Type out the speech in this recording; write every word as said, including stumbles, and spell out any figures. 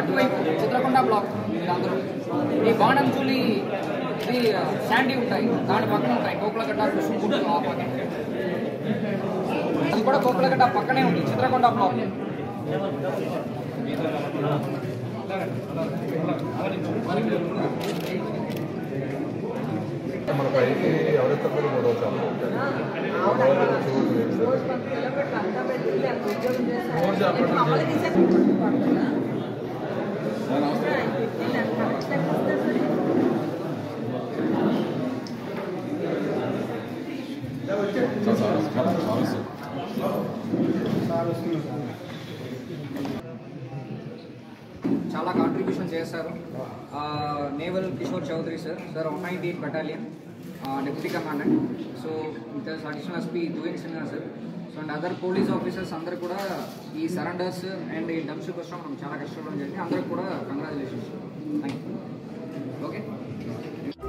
అటువైపు చిత్రకొండ బ్లాక్ అందరూ ఈ బాణంచూలి ఇది శాండీ ఉంటాయి, దాని పక్కన ఉంటాయి కోకులగడ్డ కృష్ణగుంట ఆ పక్కన. అది కూడా కోకులగడ్డ పక్కనే ఉంది చిత్రకొండ బ్లాక్. మన పైకి ఎవరైతే మూడు చాలా కాంట్రిబ్యూషన్ చేశారు. Naval Kishore Chaudhary sir sir one ninety eight battalion deputy commandant. So ఇంకా additional SP Duyan Sinha sir. So and other police officers అందరూ కూడా ఈ సరెండర్స్ అండ్ ఈ డమ్స్ కోసం మనం చాలా కష్టపడడం జరిగింది. అందరికి కూడా కంగ్రాచులేషన్స్. Thank you. ఓకే.